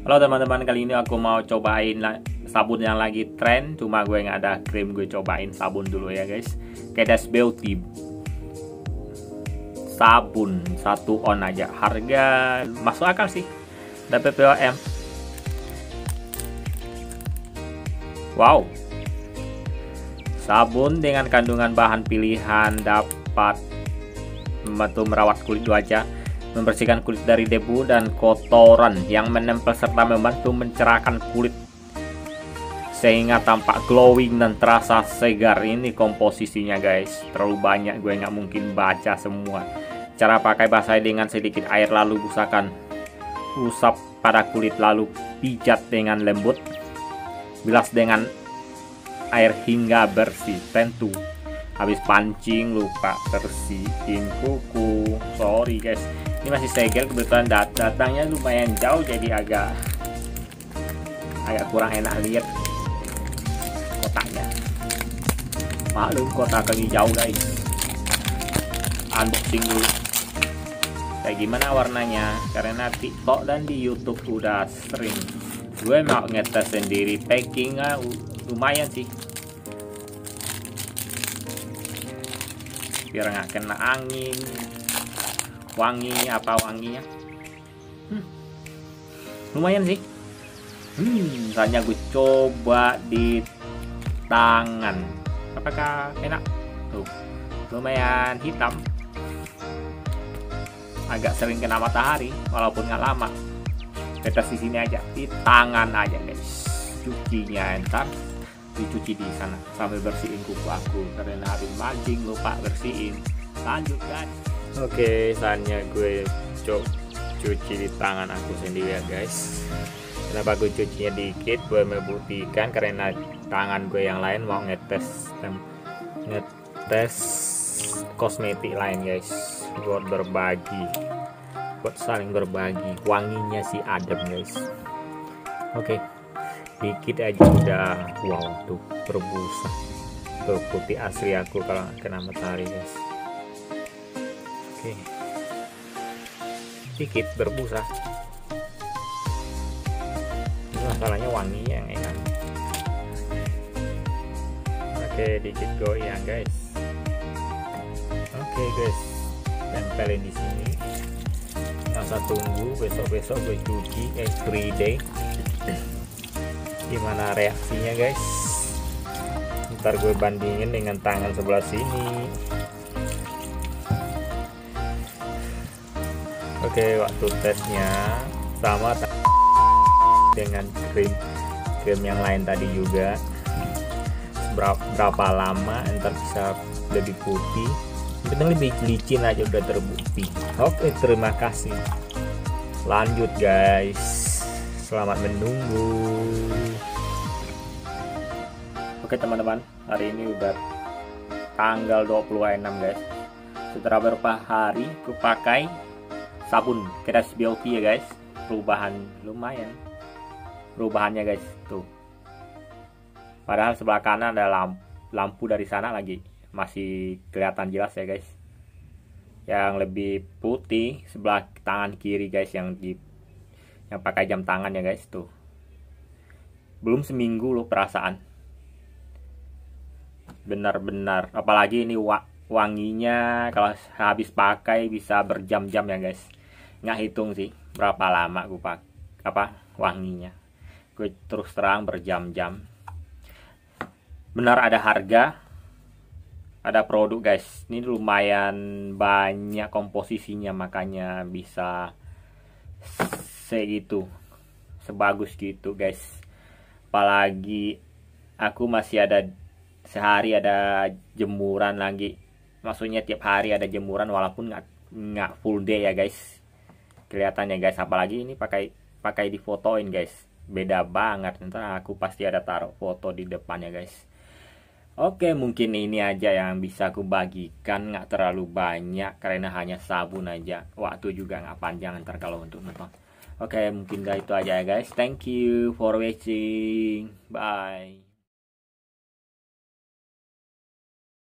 Halo teman-teman, kali ini aku mau cobain sabun yang lagi tren. Cuma gue nggak ada krim, gue cobain sabun dulu ya guys. Kedas Beauty sabun 1 on aja, harga masuk akal sih, ada PPOM. Wow, sabun dengan kandungan bahan pilihan dapat membantu merawat kulit wajah, membersihkan kulit dari debu dan kotoran yang menempel serta membantu mencerahkan kulit sehingga tampak glowing dan terasa segar. Ini komposisinya guys, terlalu banyak, gue nggak mungkin baca semua. Cara pakai: basahi dengan sedikit air lalu usap pada kulit, lalu pijat dengan lembut, bilas dengan air hingga bersih. Tentu habis pancing lupa bersihin kuku. Sorry guys, ini masih segel, kebetulan datangnya lumayan jauh jadi agak kurang enak lihat kotaknya. Maklum kotak lagi jauh guys. Unboxing dulu kayak gimana warnanya, karena TikTok dan di YouTube udah sering. Gue mau ngetes sendiri, packingnya lumayan sih, biar nggak kena angin. Wanginya lumayan sih. Misalnya gue coba di tangan, apakah enak? Tuh, lumayan hitam, agak sering kena matahari walaupun nggak lama. Kita di sini aja, di tangan aja guys. Cucinya entar dicuci di sana sambil bersihin kuku aku karena habis mancing lupa bersihin. Lanjut guys. Oke, saatnya gue cuci di tangan aku sendiri ya guys. Kenapa gue cucinya dikit? Gue membuktikan karena tangan gue yang lain mau ngetes kosmetik lain guys, buat berbagi, buat saling berbagi. Wanginya sih adem guys. Oke, dikit aja udah wow, tuh berbusa, tuh putih asli aku kalau kena matahari guys. Oke, dikit berbusa, masalahnya wanginya yang enak. Oke, dikit goyang guys. Oke guys, tempelin di sini. Nggak usah tunggu besok gue cuci everyday. Gimana reaksinya guys? Ntar gue bandingin dengan tangan sebelah sini. Oke, waktu tesnya sama dengan krim yang lain tadi juga. Berapa lama ntar bisa lebih putih, betul lebih licin aja udah terbukti. Oke, terima kasih. Lanjut guys, selamat menunggu. Oke teman-teman, hari ini udah tanggal 26 guys. Setelah beberapa hari aku pakai sabun Kedas Beauty ya guys. Perubahan lumayan, perubahannya guys tuh. Padahal sebelah kanan ada lampu dari sana lagi masih kelihatan jelas ya guys. Yang lebih putih sebelah tangan kiri guys, yang pakai jam tangan ya guys tuh. Belum seminggu loh perasaan. Benar-benar, apalagi ini wanginya kalau habis pakai bisa berjam-jam ya guys. Nggak hitung sih berapa lama gue pakai wanginya. Gue terus terang berjam-jam. Benar ada harga, ada produk guys. Ini lumayan banyak komposisinya, makanya bisa segitu, sebagus gitu guys. Apalagi aku masih ada sehari ada jemuran lagi, maksudnya tiap hari ada jemuran walaupun nggak full day ya guys. Kelihatannya guys, apalagi ini pakai difotoin guys, beda banget. Ntar aku pasti ada taruh foto di depannya guys. Oke, mungkin ini aja yang bisa aku bagikan, nggak terlalu banyak karena hanya sabun aja. Waktu juga nggak panjang ntar kalau untuk nonton. Oke, mungkin itu aja ya guys. Thank you for watching. Bye.